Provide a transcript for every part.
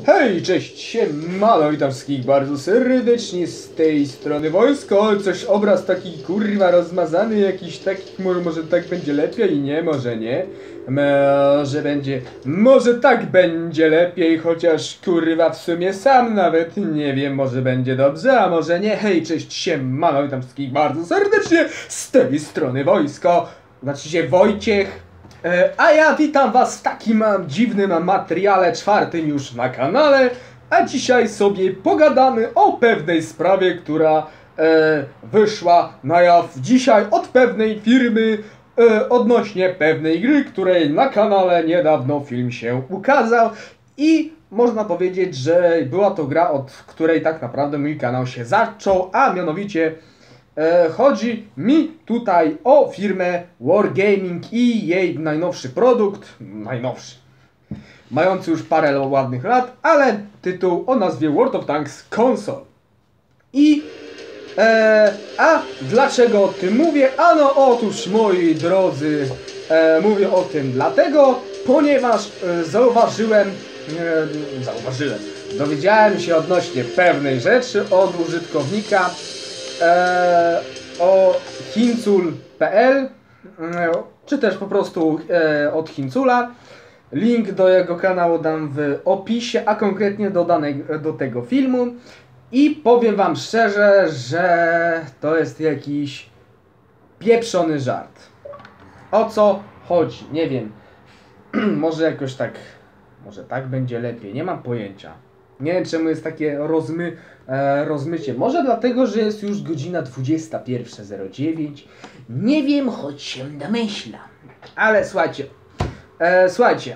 Hej, cześć, siemano, witam wszystkich bardzo serdecznie z tej strony Wojsko. Coś obraz taki kurwa rozmazany, jakiś taki, może tak będzie lepiej, nie, może nie. Może tak będzie lepiej, chociaż kurwa w sumie sam nawet nie wiem, może będzie dobrze, a może nie. Hej, cześć, siemano, witam wszystkich bardzo serdecznie z tej strony Wojsko, znaczy się Wojciech. A ja witam was w takim dziwnym materiale, czwartym już na kanale. A dzisiaj sobie pogadamy o pewnej sprawie, która wyszła na jaw dzisiaj od pewnej firmy odnośnie pewnej gry, której na kanale niedawno film się ukazał. I można powiedzieć, że była to gra, od której tak naprawdę mój kanał się zaczął, a mianowicie chodzi mi tutaj o firmę Wargaming i jej najnowszy produkt, mający już parę ładnych lat, ale tytuł o nazwie World of Tanks Console. A dlaczego o tym mówię? Ano otóż, moi drodzy, mówię o tym dlatego, ponieważ dowiedziałem się odnośnie pewnej rzeczy od użytkownika o hincul.pl, czy też po prostu od Hincula. Link do jego kanału dam w opisie, a konkretnie do tego filmu. I powiem wam szczerze, że to jest jakiś pieprzony żart. O co chodzi? Nie wiem. Może jakoś tak, może tak będzie lepiej, nie mam pojęcia. Nie wiem, czemu jest takie rozmycie. Może dlatego, że jest już godzina 21:09. Nie wiem, choć się domyślam. Ale słuchajcie.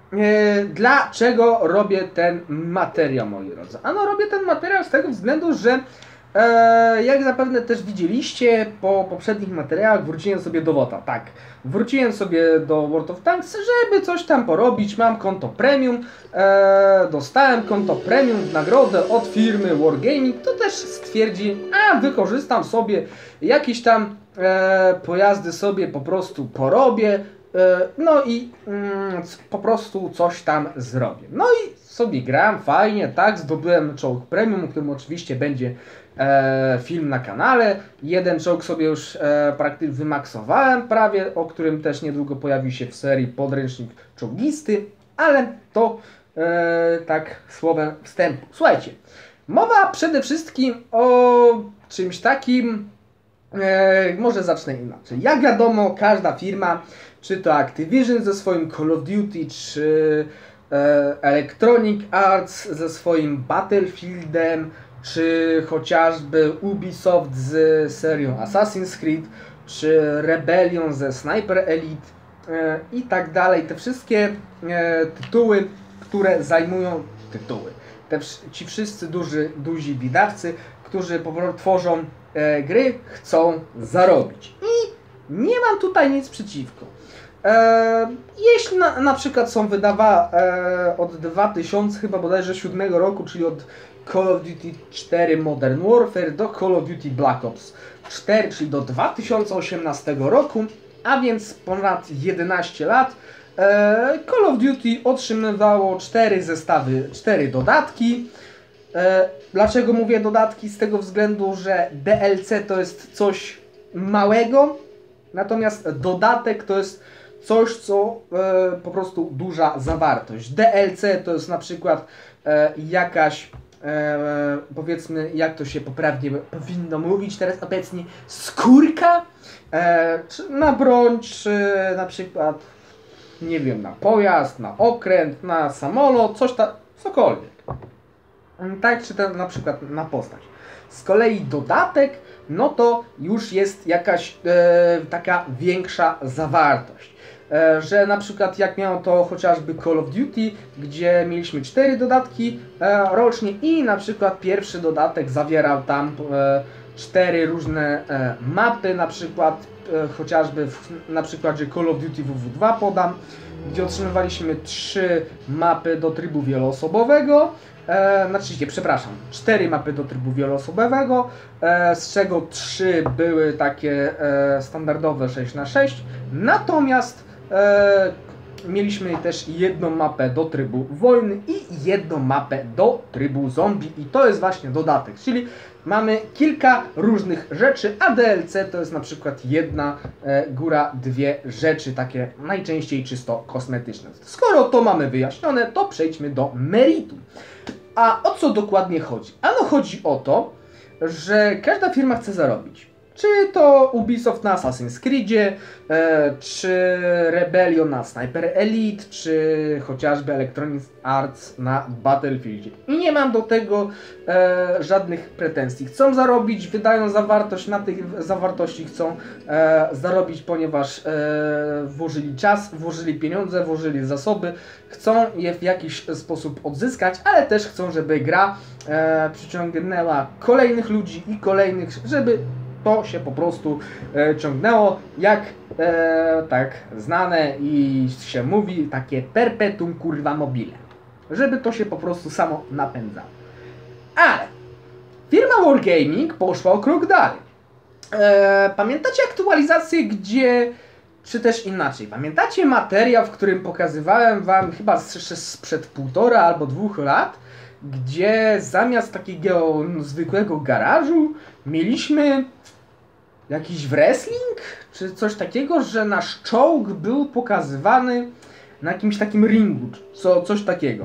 Dlaczego robię ten materiał, moi drodzy? Ano, robię ten materiał z tego względu, że jak zapewne też widzieliście po poprzednich materiałach, wróciłem sobie do WOTA. Tak, wróciłem sobie do World of Tanks, żeby coś tam porobić. Mam konto premium, dostałem konto premium w nagrodę od firmy Wargaming. To też stwierdzi, a wykorzystam sobie jakieś tam pojazdy, sobie po prostu porobię. No i po prostu coś tam zrobię. No i sobie gram fajnie, tak, zdobyłem czołg premium, o którym oczywiście będzie film na kanale. Jeden czołg sobie już praktycznie wymaksowałem prawie, o którym też niedługo pojawi się w serii podręcznik czołgisty, ale to tak słowem wstępu. Słuchajcie, mowa przede wszystkim o czymś takim, może zacznę inaczej. Jak wiadomo, każda firma, czy to Activision ze swoim Call of Duty, czy Electronic Arts ze swoim Battlefieldem, czy chociażby Ubisoft z serią Assassin's Creed, czy Rebellion ze Sniper Elite i tak dalej. Te wszystkie tytuły, które zajmują ci wszyscy duzi wydawcy, którzy tworzą gry, chcą zarobić. I nie mam tutaj nic przeciwko. Jeśli na przykład są wydawane od 2000 chyba bodajże 7 roku, czyli od Call of Duty 4 Modern Warfare do Call of Duty Black Ops 4, czyli do 2018 roku, a więc ponad 11 lat, Call of Duty otrzymywało 4 zestawy, 4 dodatki. Dlaczego mówię dodatki? Z tego względu, że DLC to jest coś małego, natomiast dodatek to jest coś, co po prostu duża zawartość. DLC to jest na przykład jakaś, powiedzmy, jak to się poprawnie powinno mówić teraz obecnie, skórka czy na broń, czy na przykład, nie wiem, na pojazd, na okręt, na samolot, cokolwiek. Tak, czy na przykład na postać. Z kolei dodatek, no to już jest jakaś taka większa zawartość. Że na przykład jak miało to chociażby Call of Duty, gdzie mieliśmy 4 dodatki rocznie i na przykład pierwszy dodatek zawierał tam 4 różne mapy, na przykład chociażby na przykładzie Call of Duty WW2 podam, gdzie otrzymywaliśmy 3 mapy do trybu wieloosobowego. 4 mapy do trybu wieloosobowego, z czego 3 były takie standardowe 6×6, natomiast mieliśmy też jedną mapę do trybu wojny i jedną mapę do trybu zombie i to jest właśnie dodatek, czyli mamy kilka różnych rzeczy, a DLC to jest na przykład jedna, góra, dwie rzeczy, takie najczęściej czysto kosmetyczne. Skoro to mamy wyjaśnione, to przejdźmy do meritum. A o co dokładnie chodzi? Ano chodzi o to, że każda firma chce zarobić. Czy to Ubisoft na Assassin's Creedzie, czy Rebellion na Sniper Elite, czy chociażby Electronic Arts na Battlefieldzie. I nie mam do tego żadnych pretensji. Chcą zarobić, wydają zawartość, na tej zawartości chcą zarobić, ponieważ włożyli czas, włożyli pieniądze, włożyli zasoby, chcą je w jakiś sposób odzyskać, ale też chcą, żeby gra przyciągnęła kolejnych ludzi i kolejnych, żeby to się po prostu ciągnęło, jak tak znane i się mówi, takie perpetuum curva mobile. Żeby to się po prostu samo napędzało. Ale firma Wargaming poszła o krok dalej. Pamiętacie aktualizację, gdzie... Czy też inaczej, pamiętacie materiał, w którym pokazywałem wam chyba sprzed 1,5 albo 2 lat, gdzie zamiast takiego zwykłego garażu mieliśmy jakiś wrestling, czy coś takiego, że nasz czołg był pokazywany na jakimś takim ringu, coś takiego.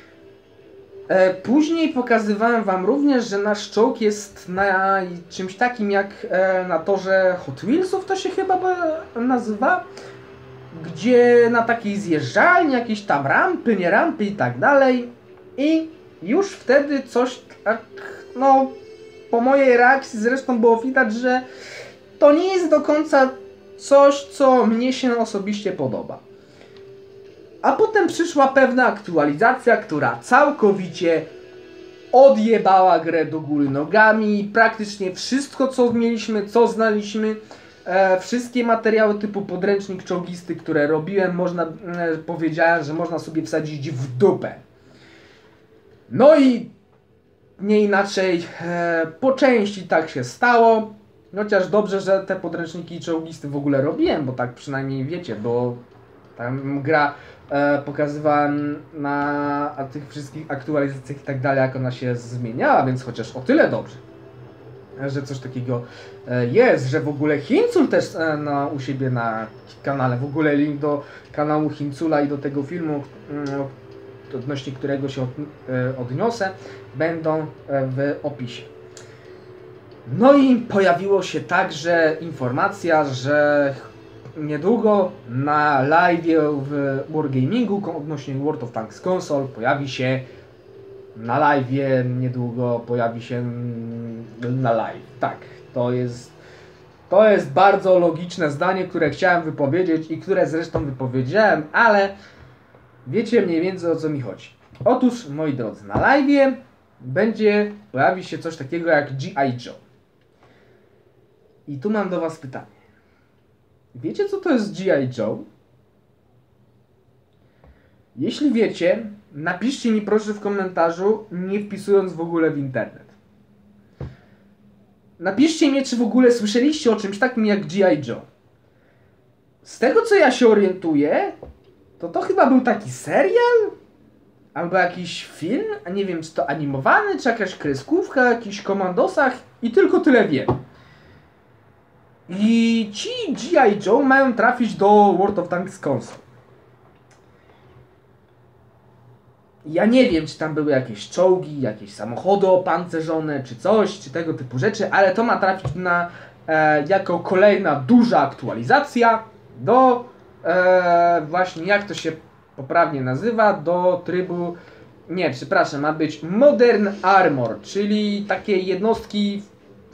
Później pokazywałem wam również, że nasz czołg jest na czymś takim jak na torze Hot Wheelsów, to się chyba nazywa, gdzie na takiej zjeżdżalni, jakieś tam rampy, nie rampy i tak dalej. I już wtedy coś tak, no po mojej reakcji zresztą było widać, że to nie jest do końca coś, co mnie się osobiście podoba. A potem przyszła pewna aktualizacja, która całkowicie odjebała grę do góry nogami. Praktycznie wszystko, co mieliśmy, co znaliśmy, wszystkie materiały typu podręcznik czołgisty, które robiłem, powiedziałem, że można sobie wsadzić w dupę. No i nie inaczej, po części tak się stało. Chociaż dobrze, że te podręczniki czołgisty w ogóle robiłem, bo tak przynajmniej wiecie, bo tam gra pokazywałem na tych wszystkich aktualizacjach i tak dalej, jak ona się zmieniała, więc chociaż o tyle dobrze, że coś takiego jest, że w ogóle Hincul też u siebie na kanale, w ogóle link do kanału Hincula i do tego filmu, odnośnie którego się odniosę, będą w opisie. No i pojawiło się także informacja, że niedługo na live w Wargamingu odnośnie World of Tanks Console pojawi się na live, niedługo pojawi się na live. Tak, to jest bardzo logiczne zdanie, które chciałem wypowiedzieć i które zresztą wypowiedziałem, ale wiecie mniej więcej, o co mi chodzi. Otóż, moi drodzy, na live pojawi się coś takiego jak G.I. Joe. I tu mam do was pytanie. Wiecie, co to jest G.I. Joe? Jeśli wiecie, napiszcie mi proszę w komentarzu, nie wpisując w ogóle w internet. Napiszcie mi, czy w ogóle słyszeliście o czymś takim jak G.I. Joe. Z tego, co ja się orientuję, to chyba był taki serial? Albo jakiś film? A nie wiem, czy to animowany, czy jakaś kreskówka o jakichś komandosach i tylko tyle wiem. I ci G.I. Joe mają trafić do World of Tanks Console. Ja nie wiem, czy tam były jakieś czołgi, jakieś samochody opancerzone, czy coś, czy tego typu rzeczy, ale to ma trafić jako kolejna duża aktualizacja do właśnie, jak to się poprawnie nazywa, do trybu, nie, przepraszam, ma być Modern Armor, czyli takie jednostki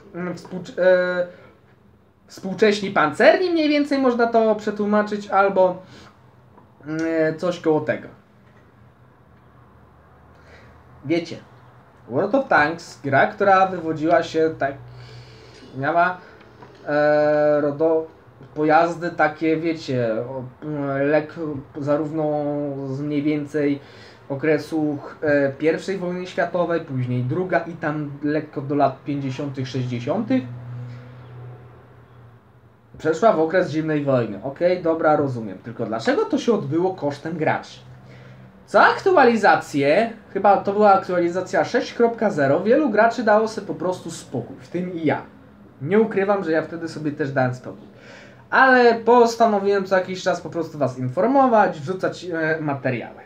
współcześni pancerni, mniej więcej można to przetłumaczyć, albo coś koło tego. Wiecie, World of Tanks, gra, która wywodziła się tak, miała pojazdy takie, wiecie, zarówno z mniej więcej okresu I wojny światowej, później druga i tam lekko do lat 50., 60. przeszła w okres zimnej wojny. Okej, dobra, rozumiem. Tylko dlaczego to się odbyło kosztem graczy? Co aktualizację, chyba to była aktualizacja 6.0, wielu graczy dało sobie po prostu spokój, w tym i ja. Nie ukrywam, że ja wtedy sobie też dałem spokój. Ale postanowiłem co jakiś czas po prostu was informować, wrzucać materiały.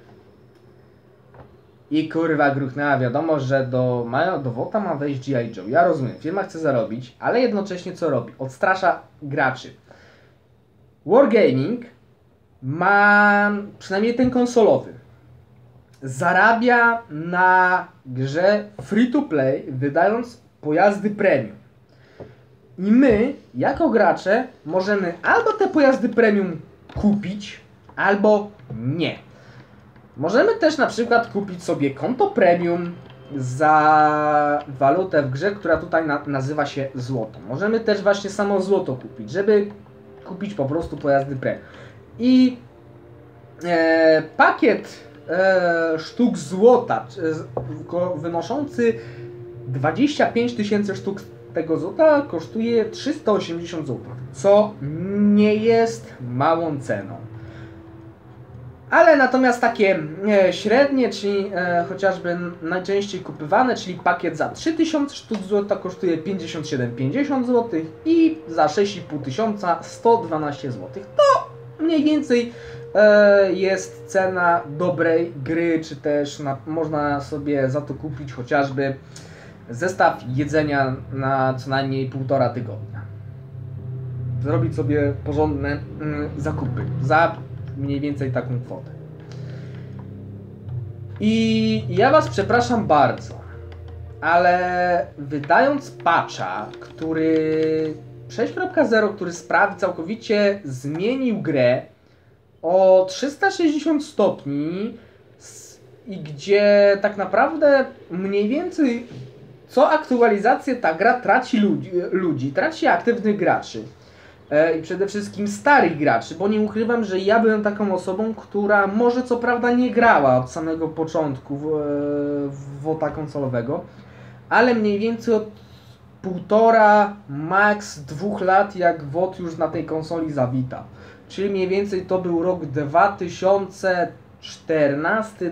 I kurwa gruchnęła wiadomość, że do WOT-a ma wejść G.I. Joe. Ja rozumiem, firma chce zarobić, ale jednocześnie co robi? Odstrasza graczy. Wargaming ma, przynajmniej ten konsolowy, zarabia na grze free to play, wydając pojazdy premium. I my, jako gracze, możemy albo te pojazdy premium kupić, albo nie. Możemy też na przykład kupić sobie konto premium za walutę w grze, która tutaj nazywa się złoto. Możemy też właśnie samo złoto kupić, żeby kupić po prostu pojazdy premium. I pakiet sztuk złota wynoszący 25 000 sztuk tego złota kosztuje 380 zł, co nie jest małą ceną. Ale natomiast takie średnie, czyli chociażby najczęściej kupywane, czyli pakiet za 3000 sztuk złota kosztuje 57,50 zł i za 6500 112 zł. To mniej więcej jest cena dobrej gry, czy też można sobie za to kupić chociażby zestaw jedzenia na co najmniej 1,5 tygodnia. Zrobić sobie porządne zakupy za mniej więcej taką kwotę. I ja was przepraszam bardzo, ale wydając patcha, który 6.0, który całkowicie zmienił grę o 360 stopni i gdzie tak naprawdę mniej więcej co aktualizację ta gra traci ludzi, traci aktywnych graczy. I przede wszystkim starych graczy, bo nie ukrywam, że ja byłem taką osobą, która może co prawda nie grała od samego początku w WOT-a konsolowego, ale mniej więcej od 1,5, max 2 lat jak WOT już na tej konsoli zawita. Czyli mniej więcej to był rok 2014,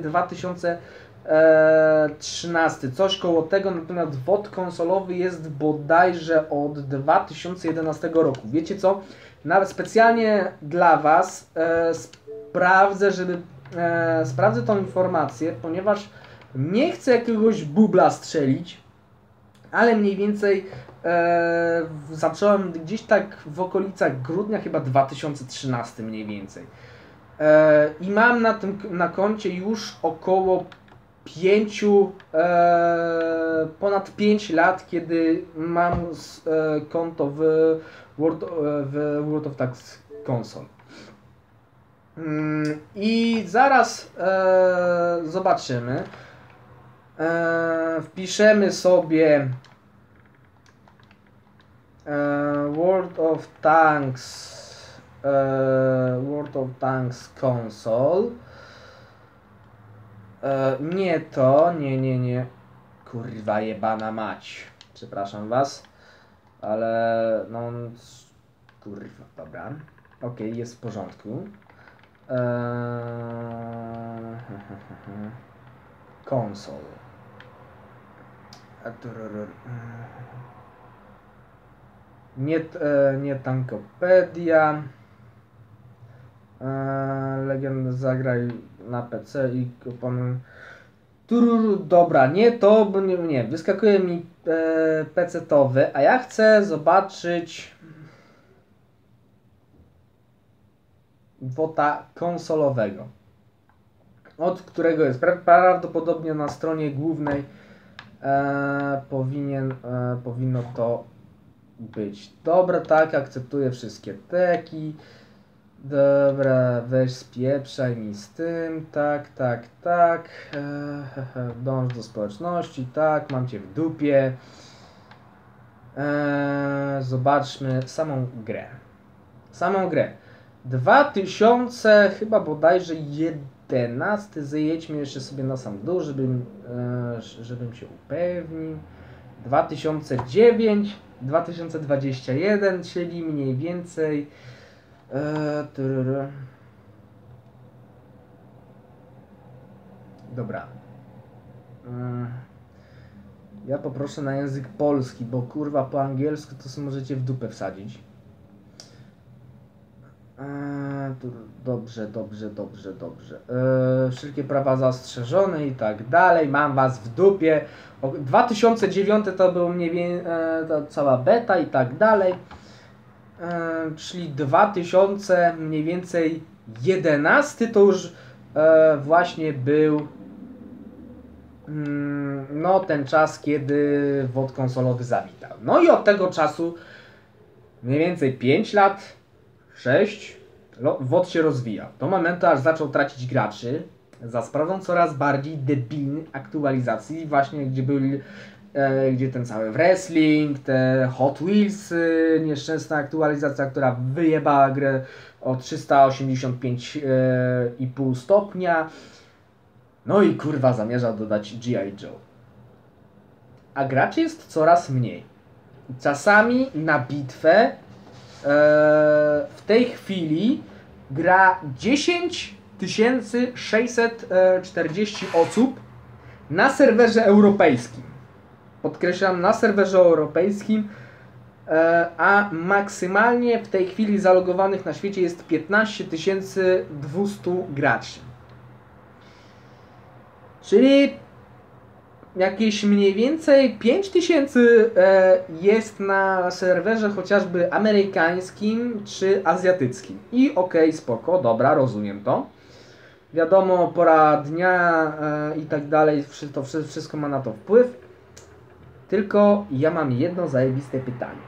2013, coś koło tego, natomiast WOT konsolowy jest bodajże od 2011 roku. Wiecie co? Nawet specjalnie dla was sprawdzę tą informację, ponieważ nie chcę jakiegoś bubla strzelić, ale mniej więcej zacząłem gdzieś tak w okolicach grudnia chyba 2013 mniej więcej. I mam na koncie już około ponad 5 lat, kiedy mam konto w World of Tanks Console. I zaraz zobaczymy. Wpiszemy sobie World of Tanks Console. Nie to, nie. Kurwa jebana mać. Przepraszam was. Ale no... Kurwa, dobra. Okej, jest w porządku. Konsol. Nie Tankopedia. Legend zagraj na PC i kupon. Dobra, nie to, bo nie. Wyskakuje mi PC-towy, a ja chcę zobaczyć WOT-a konsolowego, od którego jest prawdopodobnie na stronie głównej powinno to być. Dobra, tak, akceptuję wszystkie teki. Dobra, weź spieprzaj mi z tym, tak. Dąż do społeczności, tak, mam cię w dupie. Zobaczmy samą grę. 2000 chyba bodajże 11, zejedźmy jeszcze sobie na sam dół, żebym się upewnił. 2009, 2021, czyli mniej więcej... Dobra. Ja poproszę na język polski, bo kurwa po angielsku to sobie możecie w dupę wsadzić. Dobrze. Wszelkie prawa zastrzeżone i tak dalej. Mam was w dupie. 2009 to był mniej więcej ta cała beta i tak dalej. Czyli 2000 mniej więcej 11 to już właśnie był no ten czas, kiedy WOD konsolowy zawitał. No i od tego czasu mniej więcej 5 lat, 6 WOD się rozwijał. Do momentu, aż zaczął tracić graczy za sprawą coraz bardziej debilnych aktualizacji, właśnie gdzie ten cały wrestling, te Hot Wheels, nieszczęsna aktualizacja, która wyjebała grę o 385,5 stopnia. No i kurwa zamierza dodać G.I. Joe. A graczy jest coraz mniej. Czasami na bitwę w tej chwili gra 10 640 osób na serwerze europejskim. Podkreślam, na serwerze europejskim, a maksymalnie w tej chwili zalogowanych na świecie jest 15 200 graczy. Czyli jakieś mniej więcej 5000 jest na serwerze chociażby amerykańskim czy azjatyckim. I okej, spoko, dobra, rozumiem to. Wiadomo, pora dnia i tak dalej, to wszystko ma na to wpływ. Tylko ja mam jedno zajebiste pytanie.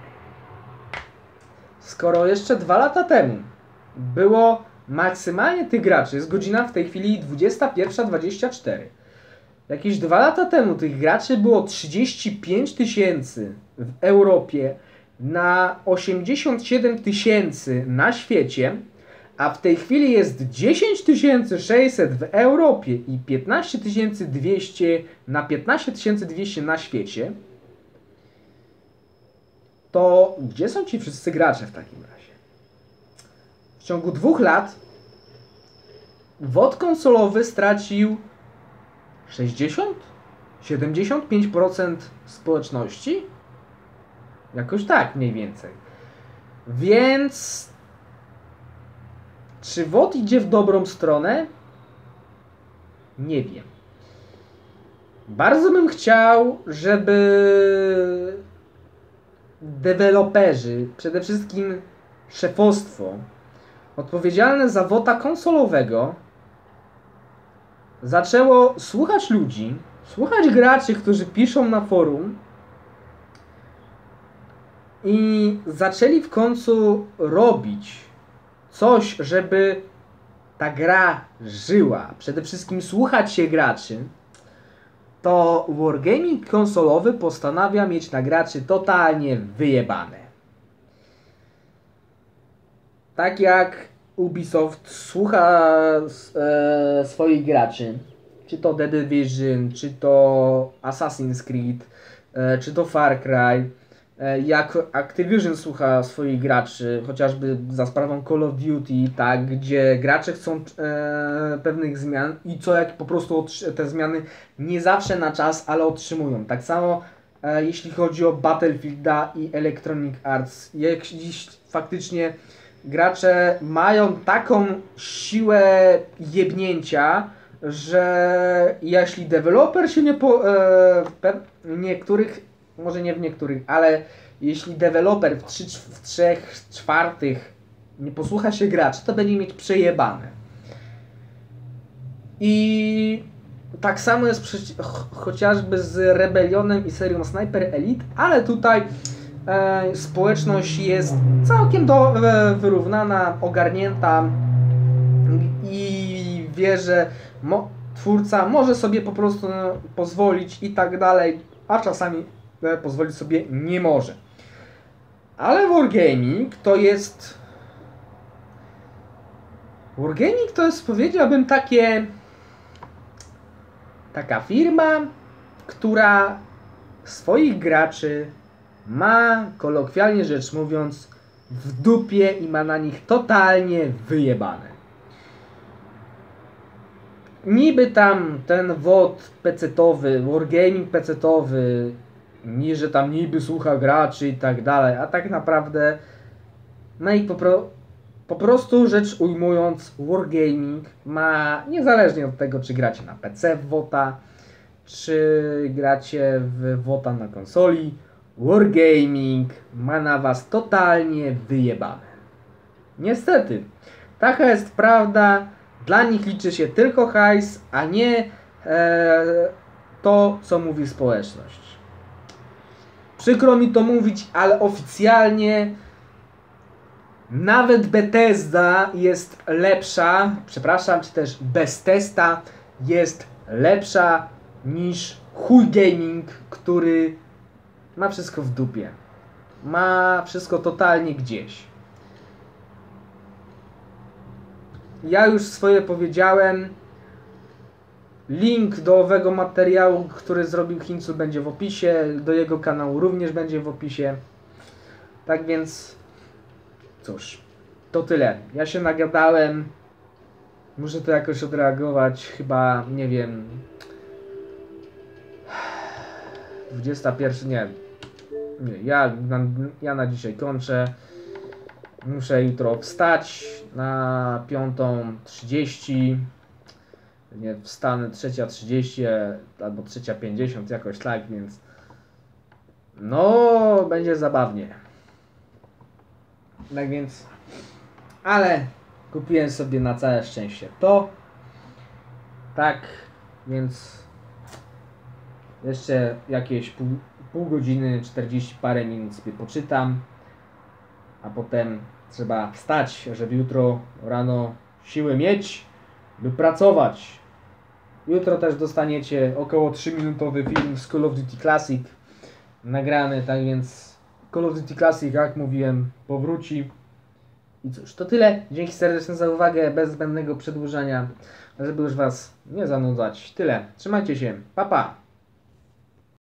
Skoro jeszcze 2 lata temu było maksymalnie tych graczy, jest godzina w tej chwili 21:24. Jakieś 2 lata temu tych graczy było 35 000 w Europie na 87 000 na świecie, a w tej chwili jest 10 600 w Europie i 15 200 na 15 200 na świecie, to gdzie są ci wszyscy gracze w takim razie? W ciągu 2 lat WOD konsolowy stracił 60-75% społeczności? Jakoś tak mniej więcej. Więc czy WOD idzie w dobrą stronę? Nie wiem. Bardzo bym chciał, żeby deweloperzy, przede wszystkim szefostwo odpowiedzialne za WOD-a konsolowego zaczęło słuchać ludzi, słuchać graczy, którzy piszą na forum i zaczęli w końcu robić coś, żeby ta gra żyła, przede wszystkim słuchać się graczy, to Wargaming konsolowy postanawia mieć na graczy totalnie wyjebane. Tak jak Ubisoft słucha swoich graczy, czy to The Division, czy to Assassin's Creed, czy to Far Cry, jak Activision słucha swoich graczy, chociażby za sprawą Call of Duty, tak, gdzie gracze chcą pewnych zmian i co jak po prostu te zmiany nie zawsze na czas, ale otrzymują. Tak samo jeśli chodzi o Battlefielda i Electronic Arts, jak dziś faktycznie gracze mają taką siłę jebnięcia, że jeśli deweloper się nie niektórych, może nie w niektórych, ale jeśli deweloper w 3/4 nie posłucha się graczy, to będzie mieć przejebane. I tak samo jest chociażby z Rebellionem i serią Sniper Elite, ale tutaj społeczność jest całkiem wyrównana, ogarnięta i wie, że twórca może sobie po prostu pozwolić i tak dalej, a czasami pozwolić sobie nie może. Ale Wargaming to jest... Wargaming to jest, powiedziałbym, taka firma, która swoich graczy ma, kolokwialnie rzecz mówiąc, w dupie i ma na nich totalnie wyjebane. Niby tam ten WOD pecetowy, Wargaming pecetowy, że tam niby słucha graczy i tak dalej, a tak naprawdę no i po prostu rzecz ujmując, Wargaming ma, niezależnie od tego, czy gracie na PC w WOTA, czy gracie w WOTA na konsoli, Wargaming ma na was totalnie wyjebane. Niestety, taka jest prawda, dla nich liczy się tylko hajs, a nie to, co mówi społeczność. Przykro mi to mówić, ale oficjalnie nawet Bethesda jest lepsza, przepraszam, czy też Bethesda jest lepsza niż chuj gaming, który ma wszystko w dupie. Ma wszystko totalnie gdzieś. Ja już swoje powiedziałem. Link do owego materiału, który zrobił Hincu, będzie w opisie. Do jego kanału również będzie w opisie. Tak więc cóż, to tyle. Ja się nagadałem. Muszę to jakoś odreagować. Chyba, nie wiem, 21, nie. Ja na dzisiaj kończę. Muszę jutro wstać na 5:30. Nie, wstanę 3:30 albo 3:50, jakoś tak, więc no, będzie zabawnie. Tak więc, ale kupiłem sobie na całe szczęście to. Tak, więc jeszcze jakieś pół godziny, 40 parę minut sobie poczytam, a potem trzeba wstać, żeby jutro rano siły mieć, by pracować. Jutro też dostaniecie około 3-minutowy film z Call of Duty Classic nagrany, tak więc Call of Duty Classic, jak mówiłem, powróci. I cóż, to tyle. Dzięki serdecznie za uwagę, bez zbędnego przedłużania, żeby już was nie zanudzać. Tyle. Trzymajcie się. Pa, pa.